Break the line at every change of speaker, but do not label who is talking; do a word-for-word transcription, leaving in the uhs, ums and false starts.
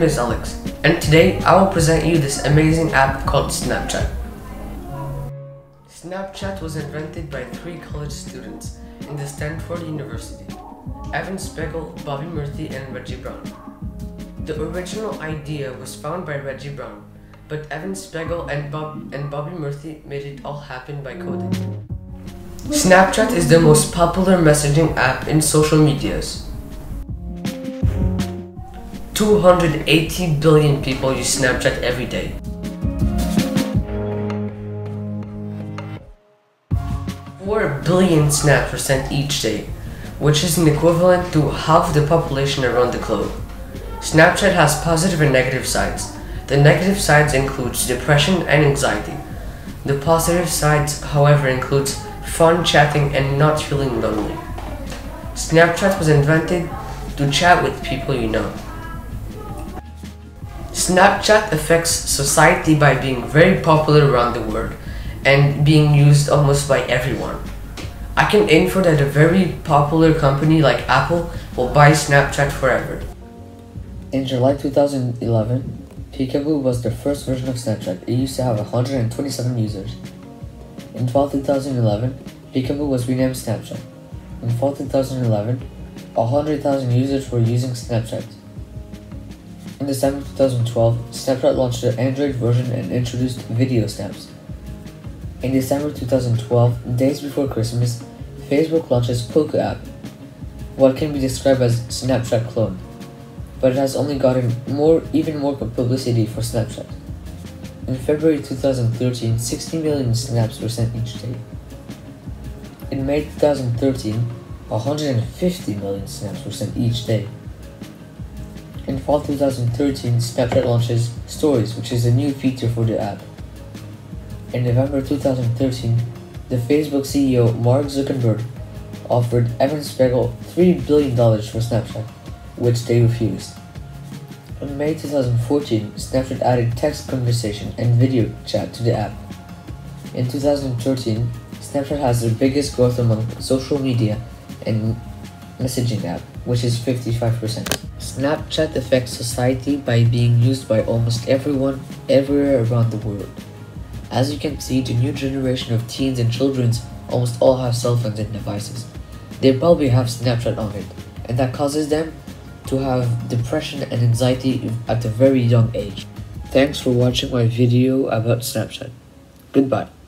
is Alex, and today I will present you this amazing app called Snapchat. Snapchat was invented by three college students in the Stanford University: Evan Spiegel, Bobby Murphy, and Reggie Brown. The original idea was found by Reggie Brown, but Evan Spiegel and, Bob and Bobby Murphy made it all happen by coding. Snapchat is the most popular messaging app in social medias. two hundred eighty billion people use Snapchat every day. four billion snaps are sent each day, which is an equivalent to half the population around the globe. Snapchat has positive and negative sides. The negative sides includes depression and anxiety. The positive sides, however, includes fun chatting and not feeling lonely. Snapchat was invented to chat with people you know. Snapchat affects society by being very popular around the world and being used almost by everyone. I can info that a very popular company like Apple will buy Snapchat forever.
In July two thousand eleven, Peekaboo was the first version of Snapchat. It used to have one hundred twenty-seven users. In fall two thousand eleven, Peekaboo was renamed Snapchat. In fall two thousand eleven, one hundred thousand users were using Snapchat. In December two thousand twelve, Snapchat launched the Android version and introduced video snaps. In December two thousand twelve, days before Christmas, Facebook launches Poco app, what can be described as Snapchat clone, but it has only gotten more, even more publicity for Snapchat. In February two thousand thirteen, sixty million snaps were sent each day. In May two thousand thirteen, one hundred fifty million snaps were sent each day. In fall two thousand thirteen, Snapchat launches Stories, which is a new feature for the app. In November two thousand thirteen, the Facebook C E O Mark Zuckerberg offered Evan Spiegel three billion dollars for Snapchat, which they refused. In May two thousand fourteen, Snapchat added text conversation and video chat to the app. In two thousand thirteen, Snapchat has the biggest growth among social media and messaging app, which is fifty-five percent. Snapchat affects society by being used by almost everyone, everywhere around the world. As you can see, the new generation of teens and children almost all have cell phones and devices. They probably have Snapchat on it, and that causes them to have depression and anxiety at a very young age. Thanks for watching my video about Snapchat. Goodbye.